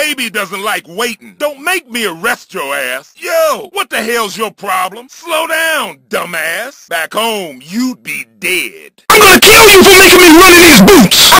baby doesn't like waiting. Don't make me arrest your ass. Yo, what the hell's your problem? Slow down, dumbass. Back home, you'd be dead. I'm gonna kill you for making me run in these boots!